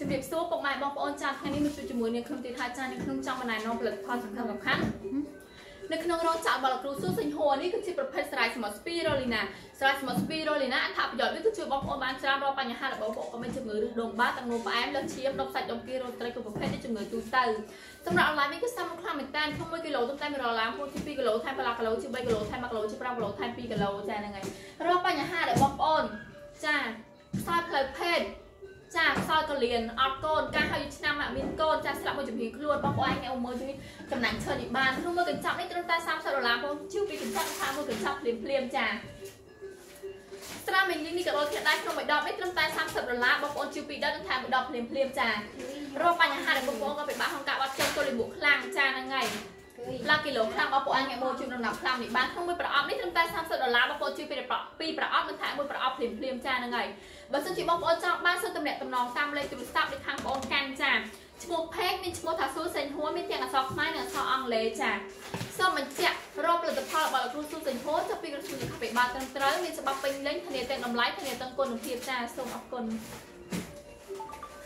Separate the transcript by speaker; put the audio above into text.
Speaker 1: ជំរាបសួរពុកម៉ែបងប្អូនចាថ្ងៃនេះមកជួបជាមួយនាងខ្ញុំទីថាចានៅក្នុងចំណាយនាំផលិតផលសំខាន់នៅក្នុងរោងចក្របាល់គ្រូសួរសេញហួរនេះគឺជាប្រភេទស្រែសម្បត្តិស្ពីរូលីណាស្រែសម្បត្តិស្ពីរូលីណាអត្ថប្រយោជន៍វាគឺជួយបងប្អូនបានច្រើនរាល់បញ្ហារបស់បងប្អូនមានជំងឺឬដុំបាតទាំងនោមផ្អែមលើឈាមដុំសាច់ដុំគីរោត្រីគ្រប់ប្រភេទនៃជំងឺទូទៅសម្រាប់អនឡាញនេះគឺសាមខ្លាំងមែនតើក្នុង1គីឡូទៅតែ100ឡើងពោលជា2គីឡូថែមបន្លាគីឡូជា3គីឡូថែម1គីឡូជា5គីឡូថែម2គីឡូចាហ្នឹងហើយរាល់បញ្ហាដែលបងប្អូនចាខ្សោយផ្លូវភេទចាខ្សោយកលៀនអត់កូនការហើយឆ្នាំមានកូនចាស្លាប់មួយជំនាញខ្លួនបងប្អូនអ្នកមើលជួយចំណាញ់ឈើនេះបានក្នុងមើលកញ្ចប់នេះត្រឹមតែ$30បងជឿពីកញ្ចប់ថាមើលកញ្ចប់ភ្លាមចាស្រាមីនេះក៏ដូចគ្នាដែរក្នុងមួយដបនេះត្រឹមតែ$30បងប្អូនជឿពីដបនឹងថែមមួយដបភ្លាមចារកបញ្ហាដែលបងប្អូនក៏ពិបាកក្នុងការបាត់ចុះទល់លាមកខ្លាំងចាហ្នឹងហើយឡាគីឡូខ្លាំងបងប្អូនអ្នកមើលជួយដំណាប់ខ្លាំងនេះបានក្នុងមួយប្រអប់នេះត្រឹមតែ$30បងប្អូនជួយពីប្រអប់នឹងថែមមួយប្រអប់ភ្លាមចាហ្នឹងហើយបើសិនជាបងប្អូនចង់បានសិនតំណែងតំណងតាមលេខទូរស័ព្ទនេះខាងបងប្អូនកាន់ចាឈ្មោះផេកមានឈ្មោះថាសួរសេញហួរមានទាំងអក្សរខ្មែរនិងអក្សរអង់គ្លេសចាសូមបញ្ជាក់រកផលិតផលរបស់លោកគ្រូសួរសេញហួរចាប់ពីក្រសួងសុខាភិបាលត្រឹមត្រូវមានច្បាប់ពេញលេញធានាទាំងតម្លៃធានាទាំងគុណភាពចាសូមអរគុណ